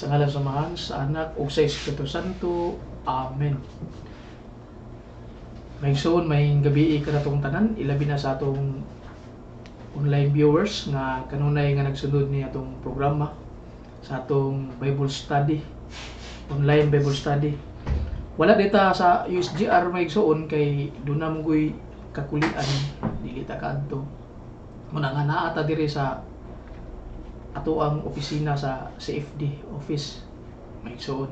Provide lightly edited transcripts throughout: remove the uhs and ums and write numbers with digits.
Sa ngalan sa Amahan, sa Anak, ug sa Espiritu Santo. Amen. May soon, may gabi ka na itong tanan, ilabi na sa atong online viewers nga kanunay nga nagsunod ni atong programa sa atong Bible study, online Bible study. Wala dita sa USGR may soon kay dunam guy kakulian dili ta kadto. Muna nga naa ta diri sa ato ang opisina sa CFD office may soon.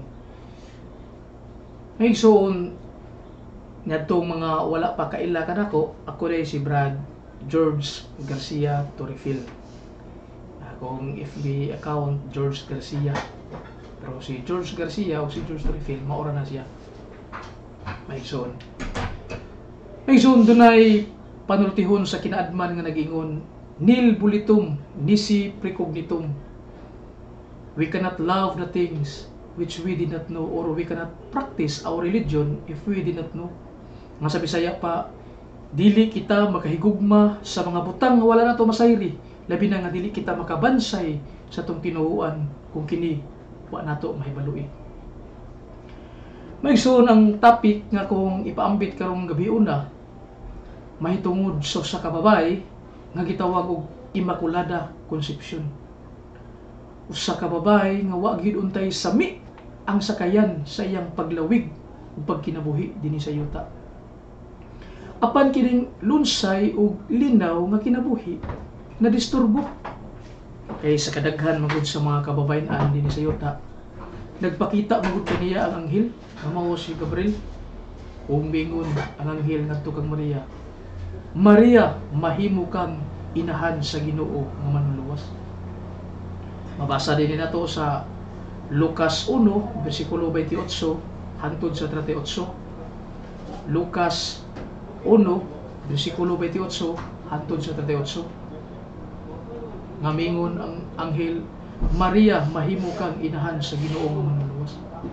May soon ngadtong mga wala pa kaila kanako, ako rin si Brad George Garcia Torrefil. Akong FB account George Garcia. Pero si George Garcia o si George Torrefil maura na siya. May soon. May soon dunay panultihon sa kinaadman nga nagingon, nil bulitum nisi precognitum. We cannot love the things which we did not know, or we cannot practice our religion if we did not know. Nga sa Bisaya pa, dili kita makahigugma sa mga butang nga wala na to masayri, labi na nga dili kita makabansay sa tong tinuuan kung kini wa nato mahibalui. Maigsoon ang topic nga kung ipaambit karong gabi una, mahitungod sa kababay nga gitawag og Immaculada Conception. Usa ka babay nga wa gyud untay sami ang sakayan sa iyang paglawig ug pagkinabuhi dinhi sa yuta. Apan kining lunsay ug linaw nga kinabuhi na disturbo kay sa kadaghan magud sa mga kababayen-an dinhi sa yuta, nagpakita magud kaniya ang anghel nga mao si Gabriel. Ug mingon ang anghel ngadto kang Maria, Maria, mahimo kang inahan sa Ginoo nga manluluwas. Mabasa din nato sa Lucas 1 bersikulo 28 hangtod sa 38. Lucas 1 bersikulo 28 hangtod sa 38. Nga mingon ang anghel, Maria, mahimo kang inahan sa Ginoo nga manluluwas.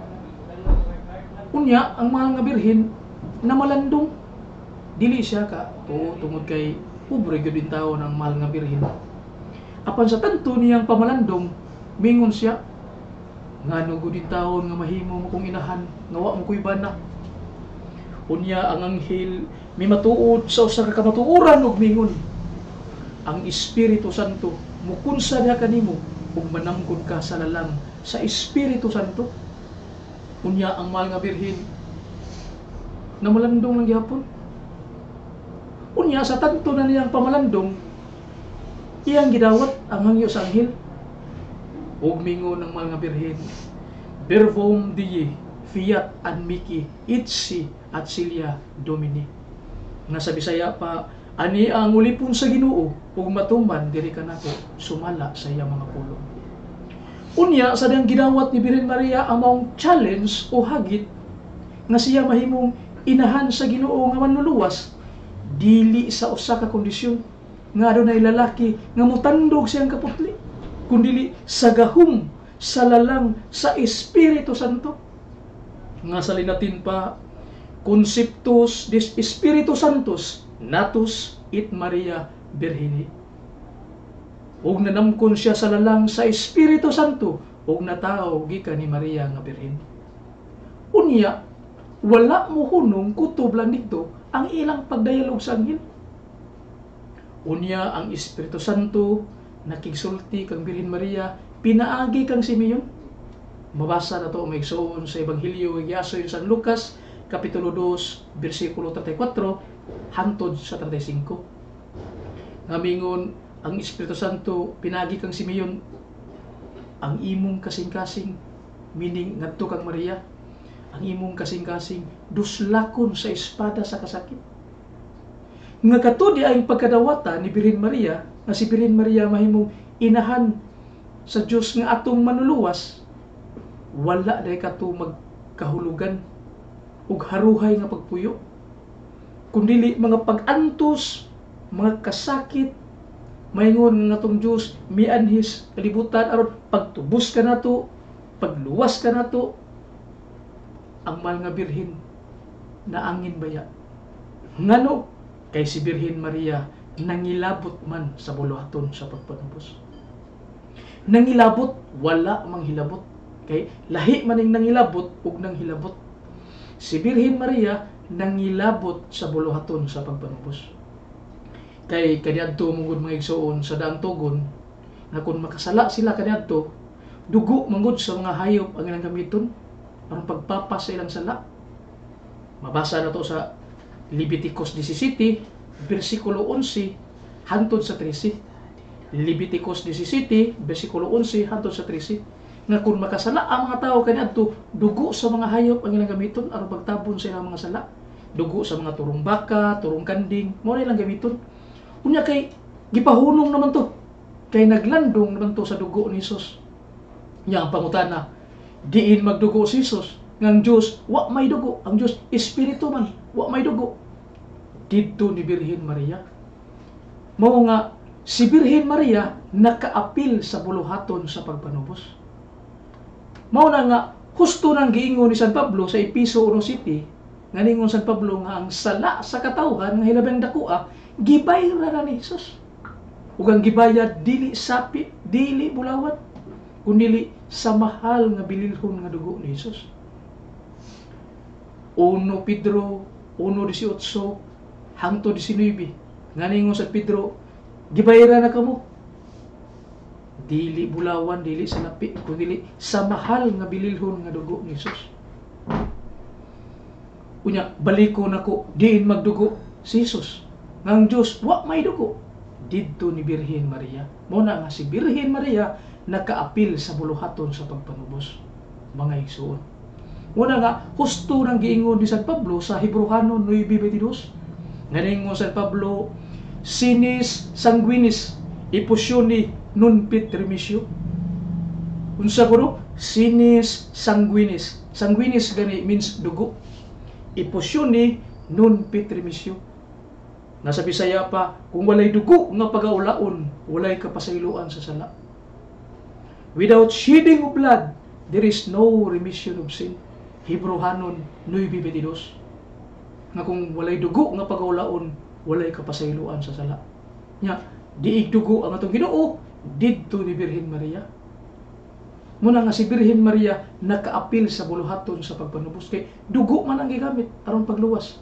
Unya ang mga nga birhen na malandong, dili siya ka tungod kay pobre gyud din tawo ng mahal nga birhen. Apan sa tanto niyang pamalandong, mingon siya, ngano gud din tawo nga mahimo mo kong inahan, nga wa mo koy bana. Unya ang anghel mimatuod sa usa ka kamatuoran ug mingon, ang Espiritu Santo mukunsa niya kanimo ug manamkon ka sa lalang sa Espiritu Santo. Unya ang mahal nga birhen na malandong ng gihapon. Unya sa tanto na niyang pamalandong, iyang gidawat ang hangyo sa anghel. Ug mingon ng mga birhen, Verbum Dei, fiat ad mihi, itsi at Cilia Domini. Nga sa Bisaya pa, ani ang ulipon sa Ginoo, ug matuman diri kanako sumala sa iyang mga pulong. Unya sa dang gidawat ni Birhen Maria ang maong challenge o hagit nga siya mahimong inahan sa Ginoo nga manluluwas, dili sa usa ka kondisyon nga adunay lalaki nga mutandog siyang kaputli, kundili sa gahom sa lalang sa Espiritu Santo. Nga sa linatin pa, Conceptus des Espiritu Santos natus it Maria Virgini. Ug nanamkon siya sa lalang sa Espiritu Santo ug natao gikan ni Maria nga birhen. Unya wala mo hunong kutob lang dito ang ilang pagdayalog sa anghel. Unya ang Espiritu Santo nakigsulti kang Birhen Maria, pinaagi kang Simeon. Mabasa na to may igsoon sa Ebanghelyo giasoy sa Lucas kapitulo 2 bersikulo 34 hangtod sa 35. Ngamingon ang Espiritu Santo pinaagi kang Simeon, ang imong kasing-kasing, meaning ngadto kang Maria, ang imong kasing-kasing duslakon sa espada sa kasakit. Nga katudi ay pagkadawata ni Birhen Maria, nga si Birhen Maria mahimong inahan sa Dios nga atong manluluwas, wala day kato magkahulugan ug haruhay nga pagpuyo, kundili mga pag-antos, mga kasakit, maingon nga atong Dios mianhis kalibutan aron pagtubos ka nato, pagluwas ka nato. Ang mahal nga birhen naangin baya ngano kay si Birhen Maria nangilabot man sa buluhaton sa pagpanubos. Nangilabot, wala mang hilabot Kay lahi maning nangilabot ug nanghilabot. Si Birhen Maria nangilabot sa buluhaton sa pagpanubos. Kay kaniadto mungod mga igsoon sa daang tugon na kung makasala sila kaniadto, dugo mangod sa mga hayop ang ilang gamiton aron pagpapas sa ilang sala. Mabasa na to sa Leviticus 17, versikulo 11 hangtod sa 13. Leviticus 17, versikulo 11 hangtod sa 13. Nga kung makasala ang mga tao kaniadto, dugo sa mga hayop ang ilang gamiton aron pagtabon sa ilang mga sala. Dugo sa mga turong baka, turong kanding, mo na ilang gamiton. Unya kay gipahunong naman to. Kay naglandong naman to sa dugo ni Jesus. Nya ang pangutana, diin magdugo si Jesus. Ngang Diyos, wa may dugo. Ang Diyos, Espiritu man, wa may dugo. Dito ni Birhen Maria. Mao nga, si Birhen Maria nakaapil sa buluhaton sa pagpanubos. Mao na nga, husto nang giingon ni San Pablo sa Episo 1:7, nga ningon San Pablo nga ang sala sa katawhan nga hilabing dakuha, gibayra na ni Jesus. Ug ang gibayad dili sapi, dili bulawan, kundi sa mahal nga bililhon nga dugo ni Jesus. 1 Pedro 1:18 hangtod 19, nga ningon sa Pedro, gibayra na kamo. Dili bulawan, dili sa lapi, kundi sa mahal nga bililhon nga dugo ni Jesus. Unya, baliko nako, diin magdugo si Jesus. Ngang Diyos, wa may dugo. Dito ni Birhen Maria. Muna nga si Birhen Maria nakaapil sa buluhaton sa pagpanubos. Mga igsoon. Muna nga, husto nang giingon ni San Pablo sa Hebreano 9:22. Nga ningon San Pablo, sinis sanguinis ipusyoni non pit remisyo. Unsa ko sinis sanguinis. Sanguinis gani means dugo. Ipusyoni non pit remisyo. Nasa Bisaya pa, kung walay dugo nga pagaulaon, walay kapasayloan sa sala. Without shedding of blood, there is no remission of sin. Hebrehanon 9:22. Nga kung walay dugo nga pagaulaon, walay kapasayloan sa sala. Nya, diig dugo ang atong Ginoo didto ni Birhen Maria. Muna nga si Birhen Maria nakaapil sa buluhaton sa pagpanubos kay dugo man ang gigamit aron pagluwas.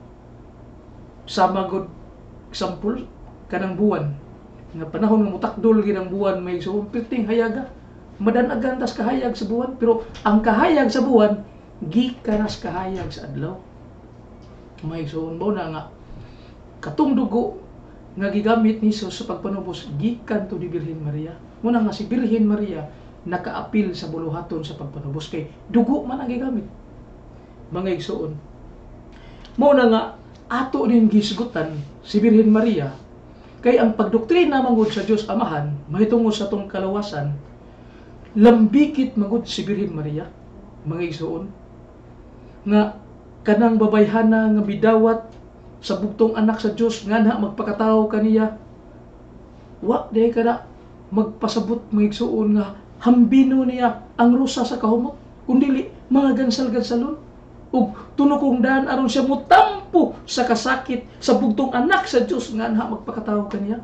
Sama gud example kanang buwan nga panahon nga mutakdol gid ang buwan may so perting hayaga. Madanagan tas kahayag sa buwan, pero ang kahayag sa buwan gikanas kahayag sa adlaw. May so na nga katong dugo nga gigamit ni Jesus sa pagpanubos gikan to ni Birhen Maria. Muna nga si Birhen Maria nakaapil sa buluhaton sa pagpanubos kay dugo man ang gigamit. Mga igsoon. Muna nga ato din gisgutan si Birhen Maria kay ang pagdoktrina mangod sa Dios Amahan mahitungod sa tong kalawasan lambikit mangod si Birhen Maria. Mga igsoon nga kanang babayhana nga bidawat sa bugtong anak sa Dios nga na magpakatao kaniya, wa day kada magpasabot mga igsuon nga hambino niya ang rusa sa kahumot, kundi mga gansal-gansalon ug tunokong daan aron siya mutampo sa kasakit sa bugtong anak sa Dios nga na magpakatao kaniya.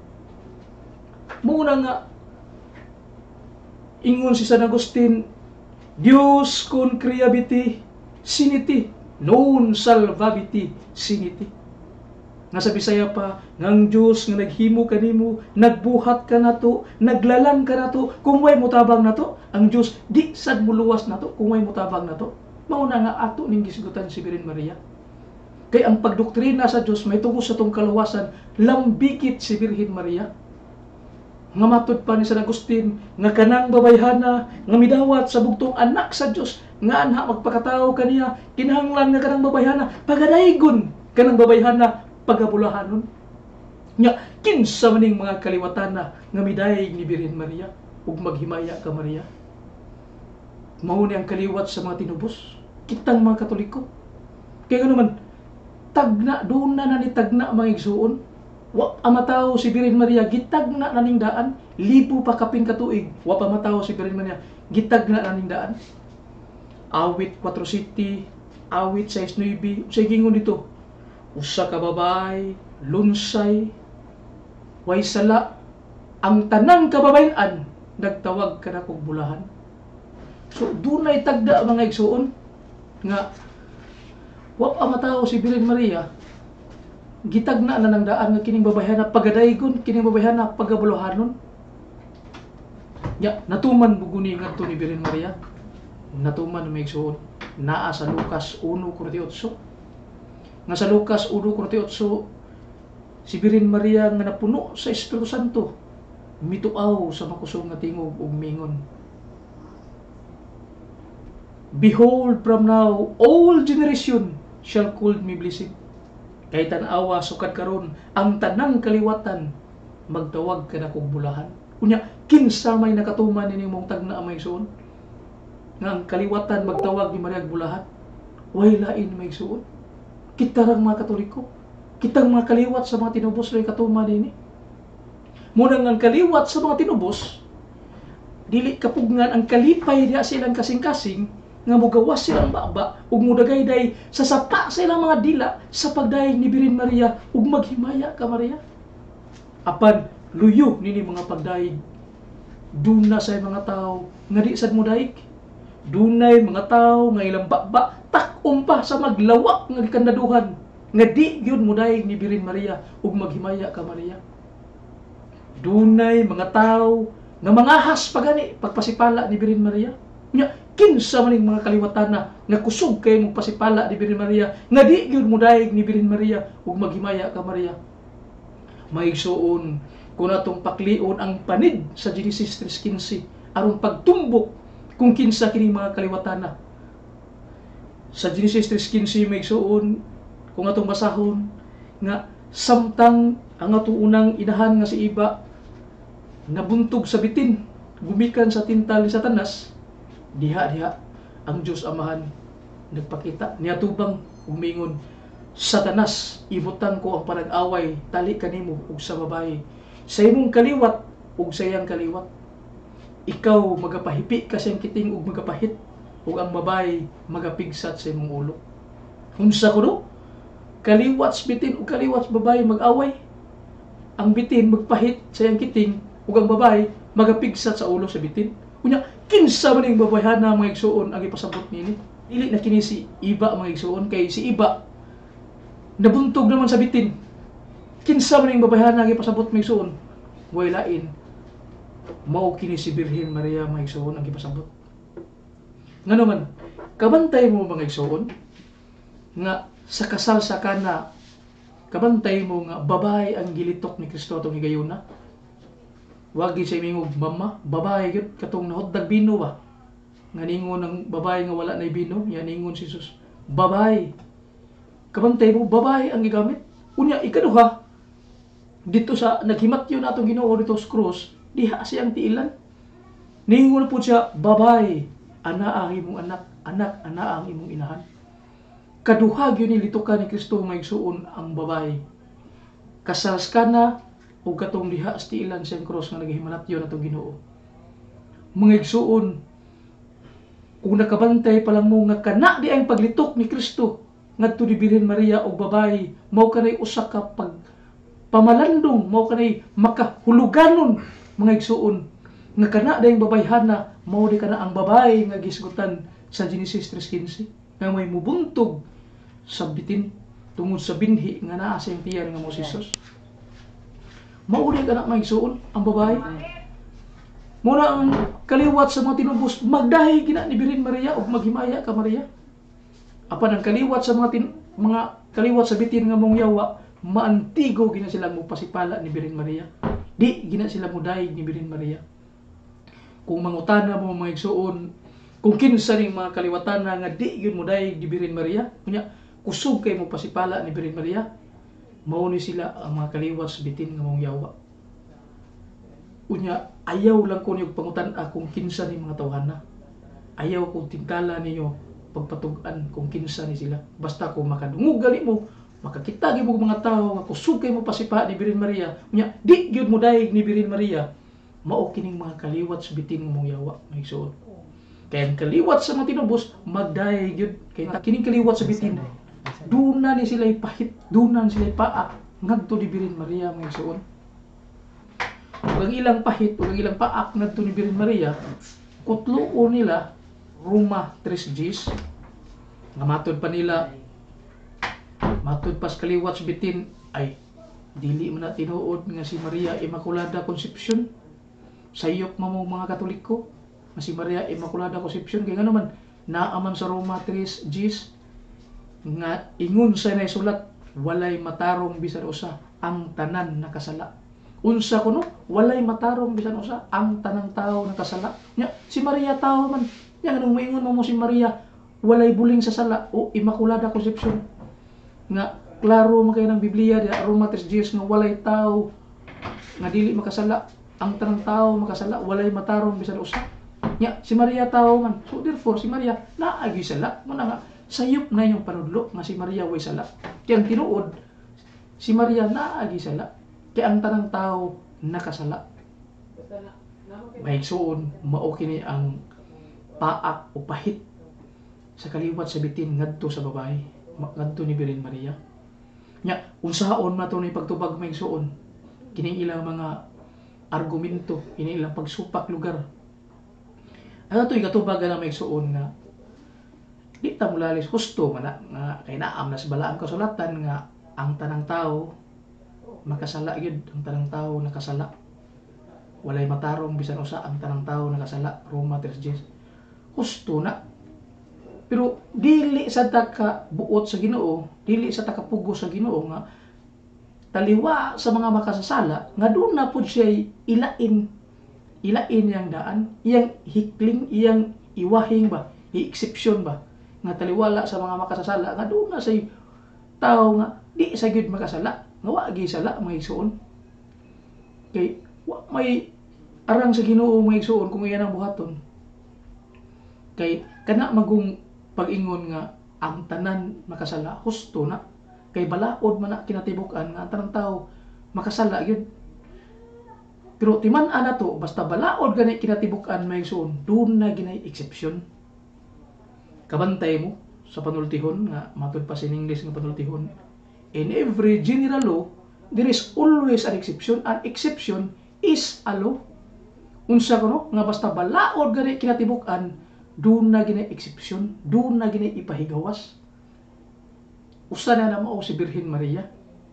Muna nga ingon si San Agustin, Dios con creabiti siniti non salvabiti siniti. Nga sa Bisaya pa, ngang Diyos nga naghimo kanimo, nagbuhat ka nato, naglalang ka nato, kung way mutabang nato, ang Diyos di sad muluwas nato kung way mutabang nato. Mauna nga ato ning gisgutan si Birhen Maria. Kay ang pagdoktrina sa Diyos may tungkol sa tong kalawasan, lambikit si Birhen Maria. Nga matod pa ni San Agustin, nga kanang babayhana, nga midawat sa bugtong anak sa Diyos, nga anha magpakatao kaniya, kinahanglan nga kanang babayhana, pagadaygon kanang babayhana, pagabulahanon. Nga, kinsa maning mga kaliwatana nga midayeg ni Birhen Maria, ug maghimaya ka Maria. Mao ni ang kaliwat sa mga tinubos, kitang mga Katoliko. Kaya naman, tagna, doon na ni tagna mga igsuon. Wa amataw si Birhen Maria gitagna naning daan, libo pa kapin katuig. Wa pa mataw si Birhen Maria gitagna naning daan. Awit 4:7, awit 6:9, sa gingon dito. Usa ka babay, lunsay, way sala, ang tanang kababayan nagtawag ka na kog bulahan. So dunay tagda mga igsuon nga wa pa mataw si Birhen Maria gitagna na ng daan nga kining babayhana pagadaygon, kining babayhana pagabuluhanon. Ya, natuman buguni ngadto ni Birhen Maria. Natuman may igsuon naa sa Lucas 1:48. Nga sa Lucas 1:48 si Birhen Maria nga napuno sa Espiritu Santo mituaw sa makusog nga tingog ug mingon, "Behold, from now all generation shall call me blessed." Kay tan-awa sukad karon ang tanang kaliwatan magtawag kanakog bulahan. Unya kinsa may nakatuman nining mong tagna may igsuon nga ang kaliwatan magtawag ni Maria og bulahan? Way lain may igsuon. Kita rang mga Katoliko, kitang mga kaliwat sa mga tinubos lay katuman ini. Muna nga kaliwat sa mga tinubos, dili kapugngan ang kalipay diha silang kasing-kasing nga mugawas silang baba ug mudagayday sa sapa sa ilang mga dila sa pagdaig ni Birhen Maria ug maghimaya ka Maria. Apan luyo nini mga pagdaig duna say mga tao nga di sad modaig. Dunay mga tao nga ilang baba tak-om pa sa maglawak nga gikandaduhan nga di gyud modaig ni Birhen Maria ug maghimaya ka Maria. Dunay mga tao nga mangahas pagani pagpasipala ni Birhen Maria. Nya kinsa maning mga kaliwatana nga kusog kay mong pasipala ni Birhen Maria nga di gyud modaig ni Birhen Maria ug maghimaya ka Maria. Maigsuon kun atong paklion ang panid sa Genesis 3:15 aron pagtumbok kung kinsa kining mga kaliwatana. Sa Genesis 3:15 maigsuon kung atong basahon nga samtang ang atong unang inahan nga si Iba nabuntog sa bitin gumikan sa tintal ni Satanas, diha ang Dios Amahan nagpakita niya tubang umingon, "Satanas, ibutang ko ang panag-away tali kanimo ug sa babaye, sa imong kaliwat ug sa iyang kaliwat. Ikaw magapahipi ka siyang kiting ug magapahit ug ang babaye magapigsat sa imong ulo." Unsa kuno? Kaliwat sa bitin ug kaliwat sa babaye mag-away. Ang bitin magpahit sa iyang kiting ug ang babaye magapigsat sa ulo sa bitin. Unya kinsa man ning babayhana mga igsuon ang ipasabot niini? Dili na kini si Iba mga igsuon, kay si Iba nabuntog naman sa bitin. Kinsa man ning babayhana ang ipasabot mga igsuon? Way lain. Mao kini si Birhen Maria mga igsuon ang ipasabot. Ngano man kabantay mo mga igsuon nga sa kasal sa kana, kabantay mo nga babae ang gilitok ni Kristo atong higayuna. Wagi sa imong mama, babae gyud katong nahotdag bino ba. Nga ningon ng babae nga wala nay bino, yan ningon si Jesus. Babae. Kabantay mo babae ang gigamit. Unya ikaduha dito sa naghimatyo natong Ginoo dito sa krus, diha siyang tiilan. Ningon po siya, babae, ana ang imong anak, anak ana ang imong inahan. Kaduha gyud ni litukan ni Kristo nga igsuon ang babae. Kasals ka na o katong diha sa tiilan siyang cross nga naghimalatyon atong Ginoo. Mga igsuon, kung nakabantay pa lang mo nga kana di ang paglitok ni Kristo ngadto ni Birhen Maria og babae, mao kanay usa ka pamalandong, mao kanay makahuluganon mga igsuon nga kana di ang babayhana, mao di kana ang babae nga gisgutan sa Genesis 3:15 nga may mubuntog sa bitin tungod sa binhi nga naa sa iyang tiyan nga mo si Jesus. Mauli ka na maigsuon ang babae. Muna ang kaliwat sa mga tinubos, magdahi gina ni Birhen Maria ug maghimaya ka Maria. Apan ang kaliwat sa mga kaliwat sa bitin nga mong yawa, maantigo gina sila mo pasipala ni Birhen Maria. Di gina sila mo daig ni Birhen Maria. Kung mangutana mo mga igsuon, kung kinsa ning mga kaliwatan nga di gyud mo daig ni Birhen Maria, kunya kusog kay mo pasipala ni Birhen Maria, mao ni sila ang mga kaliwat sa bitin nga mong yawa. Unya ayaw lang ko niyo pangutan-a kung kinsa ni mga tawhana. Ayaw ko tingkala ninyo pagpatug-an kung kinsa ni sila. Basta kung makadungog gali mo, makakita gyud mo mga tawo nga kusog kay mo pasipa ni Birhen Maria, unya di gyud mo daig ni Birhen Maria, mao kining mga kaliwat sa bitin nga mong yawa nga igsuon. Kaya ang kaliwat sa mga tinubos magdaig gyud kay kining kaliwat sa bitin. Duna ni sila ipahit, duna ni sila ipaak ngadto ni Birhen Maria mga igsuon. Ug ang ilang pahit ug ang ilang paak ngadto ni Birhen Maria, kutluon nila Roma 3:10 nga matod pa nila, matod pas kaliwat bitin ay dili man na tinuod nga si Maria Immaculada Concepcion. Sayop mamo mga Katoliko nga si Maria Immaculada Concepcion kay ngano man naaman sa Roma 3:10 nga ingon sa naisulat, walay matarong bisan usa ang tanan nakasala. Unsa kuno? Walay matarong bisan usa ang tanang tawo nakasala. Nya si Maria tawo man. Nya nganong moingon mo si Maria walay buling sa sala o Immaculada Concepcion. Nga klaro man kay nang Biblia diha Roma 3:10 nga walay tawo nga dili makasala, ang tanang tawo makasala, walay matarong bisan usa. Nya si Maria tawo man. So therefore si Maria naagi sala. Muna nga sayop na yung panudlo nga si Maria way sala. Kaya ang tinuod si Maria naagi sala. Kaya ang tanang tao nakasala. Mahigsuon, mao kini ang paak o pahit sa kaliwat sa bitin ngadto sa babae, ngadto ni Birhen Maria. Nya unsaon man to ni pagtubag mahigsuon? Kining ilang mga argumento, kining ilang pagsupak lugar. Ano to ikatubag na mahigsuon nga di ta mulalis husto man nga kay naam na sa balaang kasulatan nga ang tanang tao makasala gyud, ang tanang tawo nakasala. Walay matarong bisan usa ang tanang tawo nakasala. Roma 3:10. Husto na. Pero dili sa taka buot sa Ginoo, dili sa taka pugo sa Ginoo nga taliwa sa mga makasasala nga doon na pud siya ilain yang daan, iyang hikling, iyang iwahing ba, i-exception ba nga taliwala sa mga makasasala nga doon na say tao nga di sa gyud makasala. Nga wa gi sala mahigsuon. Kay wa may arang sa Ginoo mahigsuon kung iyan ang buhaton. Kay kana magong pag-ingon nga ang tanan makasala, husto na. Kay balaod man na kinatibuk-an nga ang tanang tao makasala gyud. Pero timan-an nato basta balaod gani kinatibuk-an mahigsuon, doon na ginay exception. Kabantay mo sa panultihon nga matud pa sa English nga panultihon. In every general law, there is always an exception. An exception is a law. Unsa kuno nga basta balaod gani kinatibuk-an, doon na ginay exception, doon na ginay ipahigawas. Usa na mao si Birhen Maria.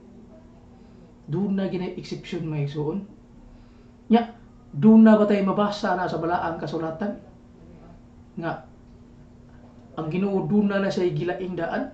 Doon na ginay exception mahigsuon. Nya, doon na ba tayo mabasa na sa balaang kasulatan nga ang Ginoo doon na sa gilaing daan?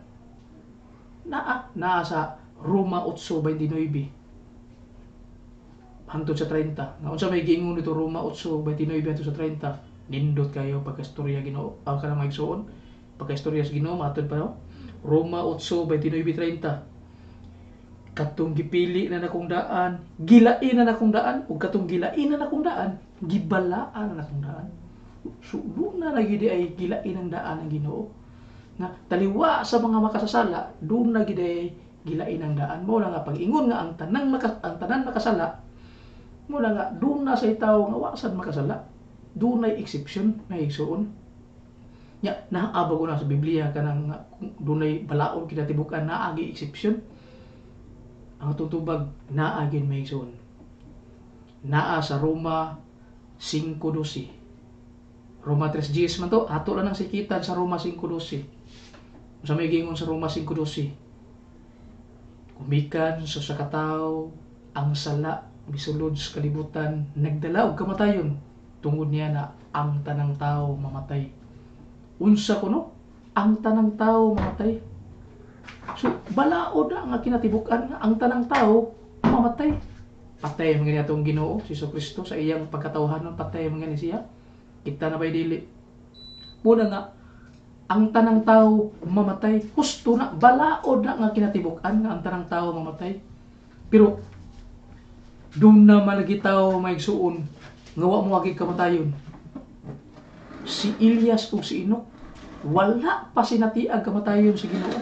Naa sa Roma 8:29 hangtod sa 30. Nga unsa may giingon nito Roma 8:29 hangtod sa 30? Nindot kayo pagkastorya Ginoo, ang kanang maigsuon, pagkastorya sa Ginoo matod pa no? Roma 8:29-30. Katong gipili na nakong daan, gilain na nakong daan, ug katong gilain na nakong daan, gibalaan na nakong daan. So doon na lagi di ay gilain ang daan ng Ginoo. Nga taliwa sa mga makasasala, doon na gid ay gilain ang daan. Mo na nga pag-ingon nga ang tanan makasala, mo na nga doon na sa tawo nga wa sad makasala. Doon ay exception na igsuon. Nya naabag ko na sa Biblia kanang doon ay balaod kinatibuk-an naa gi exception. Ang tutubag naa gid may igsuon. Naa sa Roma 5:12. Roma 3:10 man to, ato lang ang sikitan sa Roma 5:12. Sa may gingon sa Roma 5:12. Kumikan sa katawo ang sala misulod sa kalibutan nagdala og kamatayon tungod niya na ang tanang tao mamatay. Unsa kuno? Ang tanang tao mamatay. So balaod na nga kinatibuk-an nga ang tanang tao mamatay. Patay man gani atong Ginoo si Jesucristo sa iyang pagkatawhanon, patay man gani siya. Kita na ba'y dili? Muna nga, ang tanang tao mamatay. Husto na, balaod na nga kinatibuk-an nga ang tanang tao mamatay. Pero, doon na malagi tao maigsuon, nga wa mo agi kamatayon. Si Elias o si Enoch, wala pa sinatiag kamatayon si Ginoo.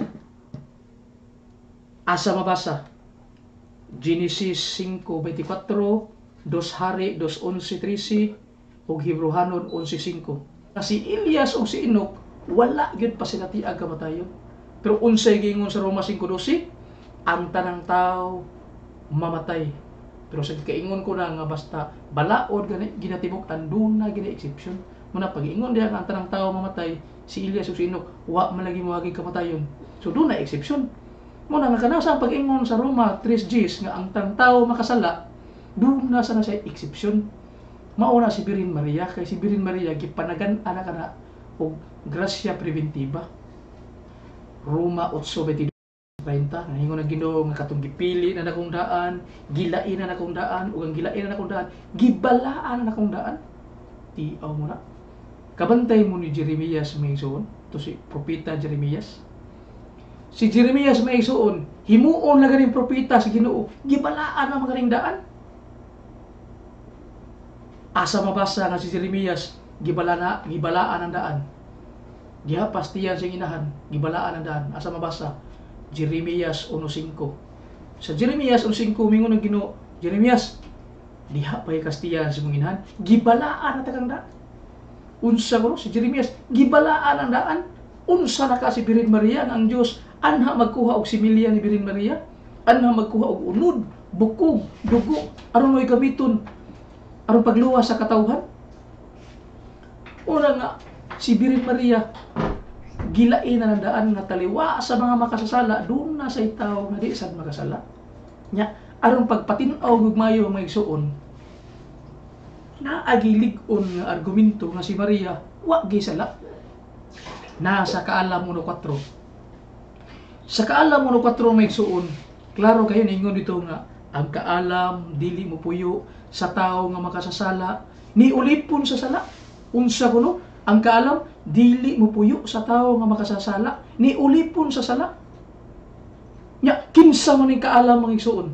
Asa mabasa? Genesis 5:24, 2 Hari 2:11-13, ug Hebrehanon 11:5. Si Elias ug si Enoch wala gyud pa sila tiag kamatayon. Pero unsay gingon sa Roma 5:12, ang tanang tao mamatay. Pero sa kaingon ko na nga basta balaod gani ginatibuk-an doon na gina exception. Muna pag-ingon diha nga ang tanang tao mamatay, si Elias ug si Enoch wa man lagi moagi kamatayon. So doon na exception. Muna nga kana sa pag-ingon sa Roma 3:10 nga ang tanang tao makasala, doon na sana sa exception. Mauna si Birhen Maria, kay si Birhen Maria gipanagan-ana kana og grasya preventiva. Roma 8:22 nahingon ang Ginoo nga katong gipili na nakong daan, gilain na nakong daan, ug ang gilain na nakong daan, gibalaan na nakong daan. Tiaw mo na. Kabantay mo ni Jeremias may igsoon, to si propeta Jeremias. Si Jeremias may igsoon, himuon na ganing propeta sa Ginoo, gibalaan na maganing daan. Asa mabasa nga si Jeremias, gibalaan ang daan. Gihapastiyan siyang inahan, gibalaan ang daan. Asa mabasa? Jeremias 1:5. Sa Jeremias 1:5 mingon ang Ginoo, Jeremias, diha pay kastiyan sa mong inahan, gibalaan ang tagang daan. Unsa ko si Jeremias, gibalaan ang daan. Unsa na ka si Birhen Maria nga ang Dios anha magkuha og similya ni Birhen Maria, anha magkuha og unod, bukog, dugo aron mo'y gamiton aron pagluwas sa katawhan. Una nga si Birhen Maria gilain na daan nga taliwa sa mga makasasala, doon na sa itaw nga di sad makasala. Nya aron pagpatin-aw gugmayo ang maigsuon, naagilig-on nga argumento nga si Maria wa gisala. Nasa Kaalam 1:4. Sa Kaalam 1:4 maigsuon, klaro kayo ningon dito nga ang kaalam dili mo puyo sa tao nga makasasala ni ulipon sa sala. Unsa kuno? Ang kaalam dili mo puyo sa tao nga makasasala ni ulipon sa sala. Nya kinsa man ning kaalam mga igsuon?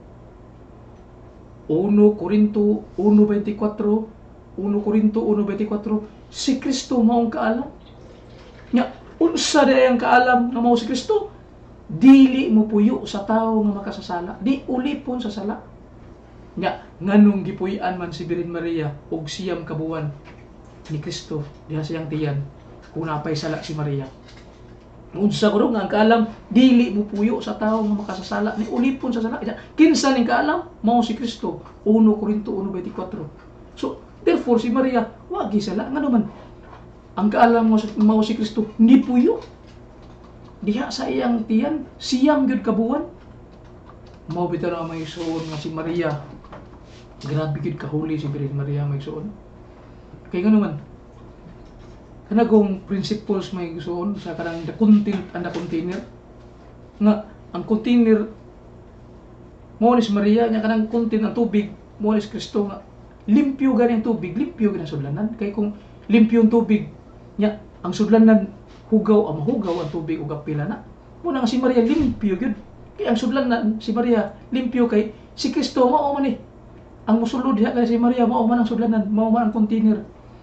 1 Korinto 1:24, 1 Korinto 1:24, si Kristo maong kaalam. Nya unsa day ang kaalam nga mao si Kristo? Dili mo puyo sa tao nga makasasala, di ulipon sa sala. Nya nganong gipuy-an man si Birhen Maria og siyam ka buwan ni Kristo diha siyang tiyan kung napay sala si Maria. Unsa ko nga ang kaalam dili mo puyo sa tao nga makasasala ni ulipon sa sala. Kinsa ning kaalam? Mao si Kristo. 1 Korinto 1:24. So therefore si Maria wa gisala ngano man ang kaalam mao si Kristo ni puyo diha sa iyang tiyan siyam gyud ka buwan. Mao bitaw na may igsoon nga si Maria, grabe gyud kahuli si Birhen Maria may igsoon. Kay ngano man kanagong principles may igsoon sa kanang the content and the container nga ang container mo ni si Maria nya kanang content ang tubig mo ni si Kristo nga limpyo gani ang tubig, limpyo gani ang sudlanan. Kay kung limpyo ang tubig nya ang sudlanan hugaw ang mahugaw ang tubig ug apila na. Muna nga si Maria limpyo gyud. Kay ang sudlanan si Maria limpyo kay si Kristo mao man ni. Ang mosulod diha kay si Maria mao man ang sudlanan, mao man ang container.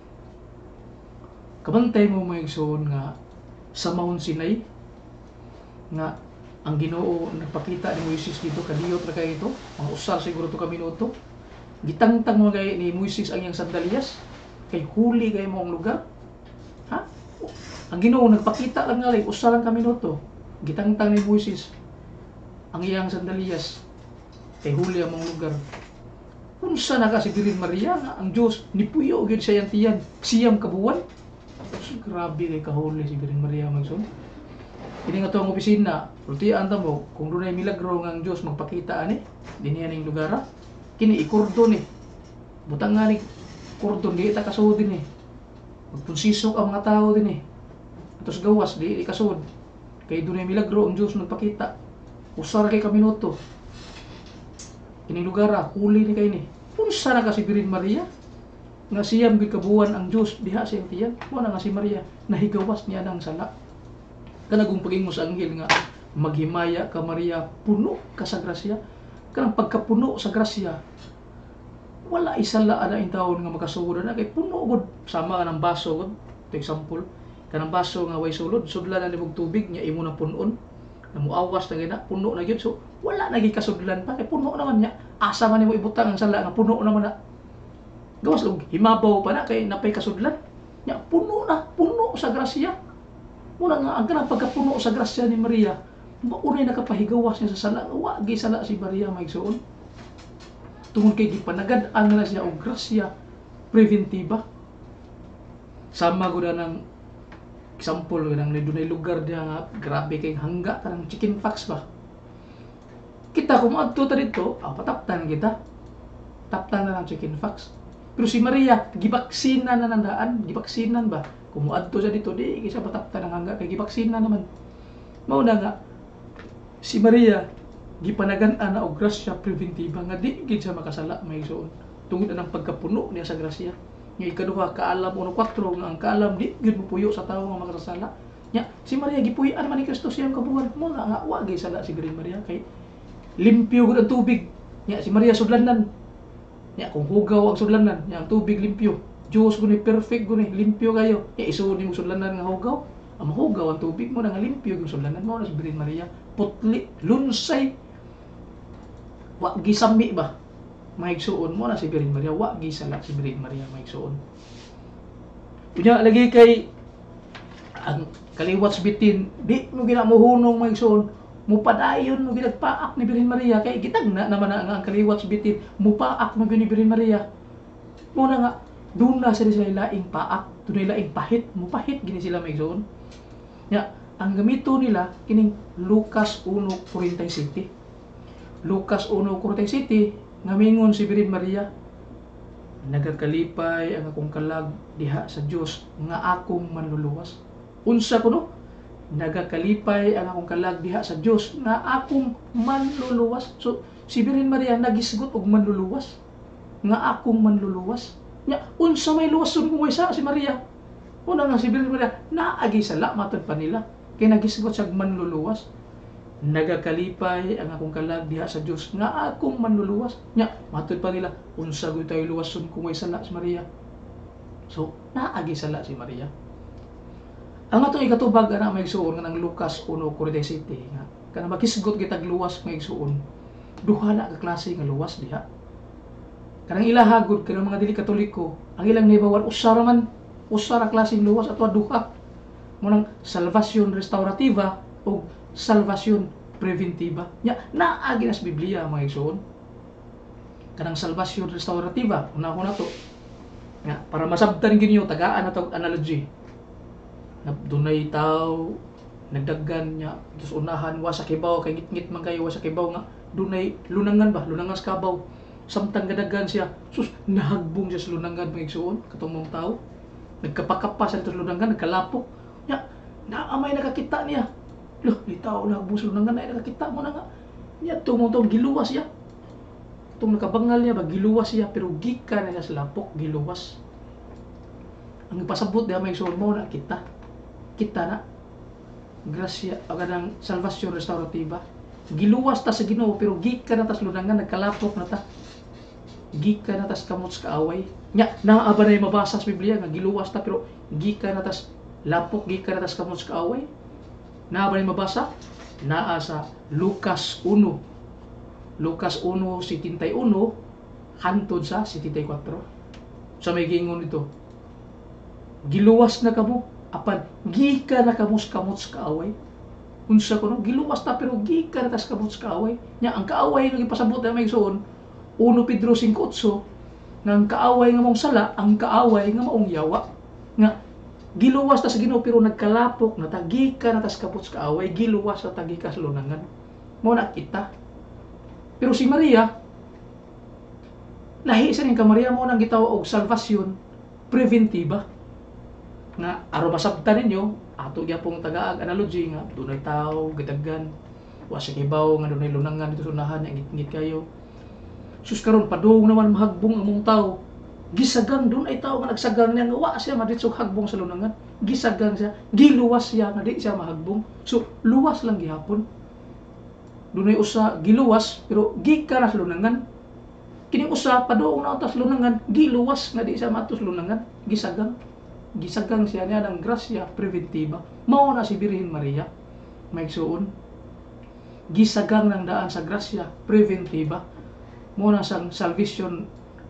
Kabantay mo may igsoon nga sa Mount Sinai nga ang Ginoo nagpakita ni Moises dito kadiyot ra kay ito, mga usar siguro to ka minuto. Gitangtang mo kay ni Moises ang iyang sandalyas kay huli kay mo ang lugar. Ha? Ang Ginoo nagpakita lang nga usar lang ka minuto. Gitangtang ni Moises ang iyang sandalyas kay huli ang mga lugar. Unsa na ka si Birhen Maria nga ang Dios nipuyo gyud sa iyang tiyan siyam ka buwan. Grabe kay kahuli si Birhen Maria magson. Kini nga to ang opisina, rutian ta mo kung dunay milagro nga ang Dios magpakita ani dinhi ning lugar. Kini ikordon ni. Butang nga ni kordon di ta kasud din eh. Magpunsisok ang mga tao din eh. Atos gawas di kasud. Kay dunay milagro ang Dios magpakita. Usar kay ka minuto. Kini lugar huli ni kay ni. Unsa na ka si Birhen Maria? Nga siyam gyud kabuwan ang Dios diha sa iyang tiyan. Mo na nga si Maria nahigawas niya ng sala. Kanagong paging mo sa anghel nga maghimaya ka Maria puno ka sa grasya. Kanang pagkapuno sa grasya wala isala ana in taon nga makasugod na kay puno gud sama ka ng baso gud. For example, kanang baso nga way sulod, sudlan na nimog tubig nya imo na punon. Namuawas na gina puno na gyud. So wala na gyud kasudlan pa kay puno naman nya. Asa man nimo ibutang ang sala nga puno naman na. Gawas log himabaw pa na kay napay kasudlan. Nya puno na, puno sa grasya. Muna nga ang kanang pagkapuno sa grasya ni Maria, maunay nakapahigawas niya sa sala. Wa gyud sala si Maria maigsuon. Tungod kay gipanagad-an na siya og grasya preventiva. Sama ko na ng example ko nang dunay lugar diha nga grabe kay hangga kanang chicken pox ba. Kita kung adto ta dito, pataptan kita. Taptan na ng chicken pox. Pero si Maria, gibaksinan na nandaan, gibaksinan ba? Kung adto siya dito, di kisa pataptan ng hangga kay gibaksinan naman. Mao na nga si Maria gipanagan-an na og grasya preventiba nga di gid siya makasala may igsoon. Tungod na ng pagkapuno niya sa grasya. Nga ikaduha kaalam 1:4 nga ang kaalam di gid mopuyo sa tawo nga makasala. Nya si Maria gipuy-an man ni Kristo siyang kabuhan mo na nga wa gyud sala si Virgin Maria kay limpyo gud ang tubig. Nya si Maria sudlanan. Nya kung hugaw ang sudlanan, nya ang tubig limpyo. Diyos guni perfect guni limpyo kayo. Nya isuod nimo sudlanan nga hugaw. Ang mahugaw ang tubig mo na nga limpyo yung sudlanan mo na si Virgin Maria. Putli, lunsay. Wa gisami ba? Maigsuon mo na si Virgin Maria, wa gisala si Virgin Maria maigsuon. Unya lagi kay ang kaliwat bitin, di mo ginamuhunong maigsuon. Mupadayon mo ginagpaak ni Virgin Maria kay gitagna naman na ang kaliwat bitin, mupaak mo ni Virgin Maria. Mo na nga duna sila laing paak, dunay laing pahit, mupahit gini sila maigsuon. Nya ang gamito nila kining Lucas 1:47. Lucas 1:47 ngamingon si Virgin Maria, nagakalipay ang akong kalag diha sa Dios nga akong manluluwas. Unsa kuno? Nagakalipay ang akong kalag diha sa Dios nga akong manluluwas. So si Virgin Maria nagisgot og manluluwas nga akong manluluwas. Nya unsa may luwason kung waysa si Maria? Una nga si Virgin Maria naagi sala matod pa nila kay nagisgot sa manluluwas. Nagakalipay ang akong kalag diha sa Dios nga akong manluluwas. Nya matod pa nila unsa gyud tayo luwason kung way sala si Maria. So naagi sala si Maria. Ang atong ikatubag ana may igsuon nga nang Lucas 1:47 nga kana makisgot kitag luwas nga igsuon. Duha na ka klase nga luwas diha. Kanang ilahagod kanang mga dili Katoliko, ang ilang nibawan usa ra klaseng luwas atwa duha. Munang salvasyon restaurativa o salvasyon preventiva. Nya naagi na sa Biblia mga igsoon. Kanang salvasyon restaurativa, una ko na to. Nga para masabtan ginyo tagaan na tog analogy. Na dunay taw nagdaggan nya sa unahan wa sa kibaw kay ngit-ngit man kayo wa sa kibaw nga dunay lunangan ba, lunangan sa kabaw. Samtang gadagan siya, sus nahagbong siya sa lunangan mga igsoon katong mga tawo. Nagkapakapa sa lunangan, nagkalapok. Nya naamay nakakita niya. Loh, bitaw na buso nang ganay nakakita mo na nga. Nya tumutong giluwas siya. Tung nakabangal niya ba giluwas siya pero gikan na siya sa lapok, giluwas. Ang pasabot diha may igsoon mo na kita. Kita na grasya ang salvasyon restaurativa. Giluwas ta sa Ginoo pero gikan na ta sa lunangan nagkalapok na ta. Gikan na ta sa kamot sa kaaway. Nya naa ba na mabasa sa Biblia nga giluwas ta pero gikan na ta sa lapok, gikan na ta sa kamot sa kaaway. Naa ba na mabasa? Naa sa Lucas 1. Lucas 1:71 hantod sa 74. Sa may giingon nito. Giluwas na kamo apan gikan na kamo sa kamot sa kaaway. Unsa kuno giluwas ta pero gikan na ta sa kamot sa kaaway. Nya ang kaaway nga gipasabot na may igsoon 1 Pedro 5:8 nga ang kaaway nga mong sala, ang kaaway nga maong yawa. Nga giluwas ta sa Ginoo pero nagkalapok na gikan na ta sa kamot sa kaaway, giluwas ta gikan sa lunangan. Mao na kita. Pero si Maria lahi sa ning ka Maria mo nang gitawag og salvasyon preventiva. Nga aron masabtan ninyo ato gyapong tagaag analogy nga dunay tawo gidaggan wa sa kibaw nga dunay lunangan dito sunahan nga ngit-ngit kayo. Sus karon padung naman mahagbong ang mong tawo. Gisagang doon ay tao nga nagsagang niya nga wa siya maditsog hagbong sa lunangan. Gisagang siya, giluwas siya nga di siya mahagbong. So luwas lang gihapon. Dunay usa giluwas pero gikan na sa lunangan. Kining usa padung na utas lunangan, giluwas nga di siya matus lunangan, gisagang. Gisagang siya niya ng grasya preventiva. Mao na si Birhen Maria. Maigsuon. Gisagang ng daan sa grasya preventiva. Mao na sang salvation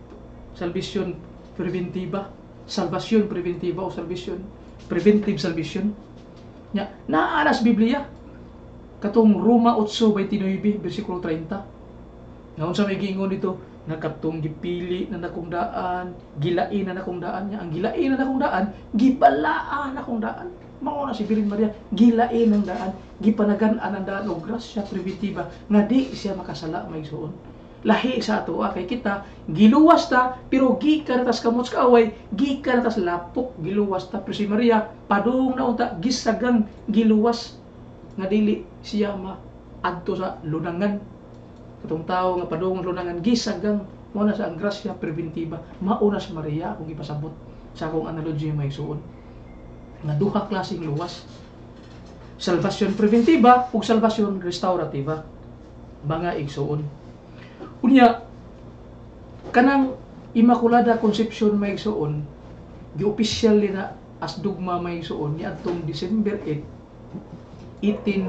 preventiva, salvation preventiva o salvation preventive salvation. Nya naa sa Biblia katong Roma 8:29 bersikulo 30. Nga unsa may giingon dito, nakatong gipili na nakong daan, gilain na nakong daan niya. Ang gilain na nakong daan, gibalaan akong daan. Mao na si Birhen Maria, gilain ang daan, gipanagan-an ang daan og grasya preventiba nga di siya makasala maigsuon. Lahi sa ato kay kita giluwas ta pero gikan tas kamot sa kaaway, gikan tas lapok giluwas ta. Pero si Maria padung na unta gisagang giluwas nga dili siya maadto sa lunangan. Katong tao nga padung lunangan gisagang mo na sa ang grasya preventiba. Mauna si Maria kung ipasabot sa akong analogy may suon nga duha klaseng luwas, salvasyon preventiba ug salvasyon restaurativa, mga igsuon. Unya kanang Immaculada Conception may igsuon gi-opisyal na as dugma may igsuon niadtong December 8,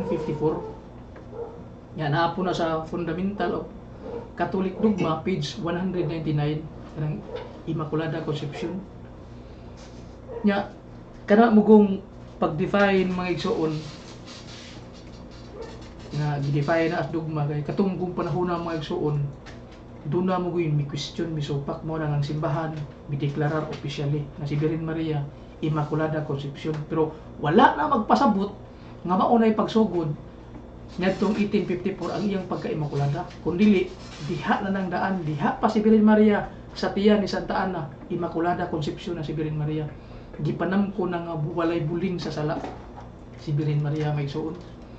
1854. Yan napo na sa Fundamental of Catholic Dogma page 199 kanang Immaculada Conception. Nya kana mugong pag-define mga igsuon nga gi-define na as dogma kay katong kung panahon na mga igsuon doon na mo mi question mi supak mo na ang simbahan mi-deklarar opisyali nga si Birhen Maria Immaculada Conception, pero wala na magpasabot nga maunay pagsugod ngadtong 1854 ang iyang pagka-Immaculada, kundi diha na nang daan, diha pa si Birhen Maria sa tiyan ni Santa Ana, Immaculada Conception na si Birhen Maria. Gipanam ko na nga walay buling sa sala si Birhen Maria may suon.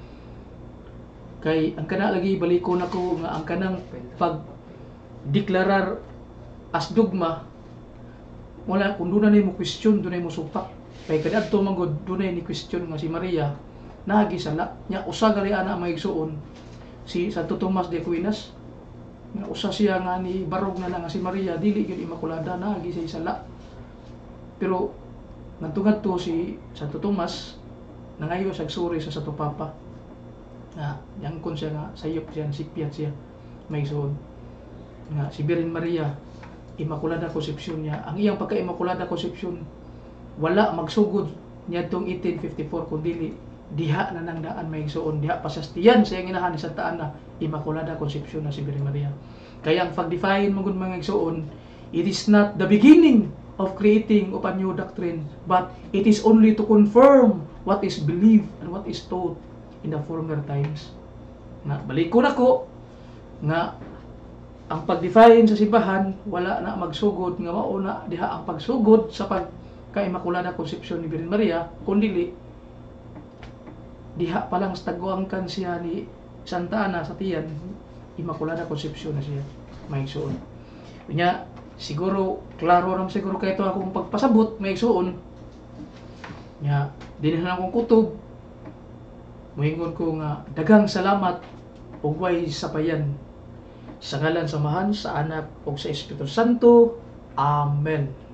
Kay ang kana lagi baliko nako nga ang kanang pag deklarar as dogma wala kung dunay mo question, dunay mo supak. Kay kadadto man gud dunay ni question nga si Maria nagisala nya usa gali ana maigsuon si Santo Tomas de Aquinas nga usa siya nga ni barog na nga si Maria dili gyud Immaculada nagi siya sala. Pero ngadto si Santo Tomas nangayo sa suri sa Santo Papa nga yangkon siya nga sayop siya sipyat siya maigsuon nga si Birhen Maria Immaculada Conception niya ang iyang pagka-Immaculada Conception wala magsugod niadtong 1854 kundi diha na nang daan maigsuon diha pa sa tiyan sa inahan ni Santa Ana Immaculada Conception na si Birhen Maria. Kaya ang pag-define mo gud mga igsuon, it is not the beginning of creating of a new doctrine, but it is only to confirm what is believed and what is taught in the former times. Nga baliko nako nga ang pag-define sa simbahan wala na magsugod nga mauna diha ang pagsugod sa pagka-Immaculada Conception ni Birhen Maria, kundi diha pa lang sa taguangkan siya ni Santa Ana sa tiyan Immaculada Conception na siya maigsuon. Nya siguro klaro ram siguro kay ito akong pagpasabot maigsuon nya dinhi na akong kutob moingon ko nga daghang salamat ug way sapayan sa ngalan sa Amahan, sa Anak ug sa Espiritu Santo. Amen.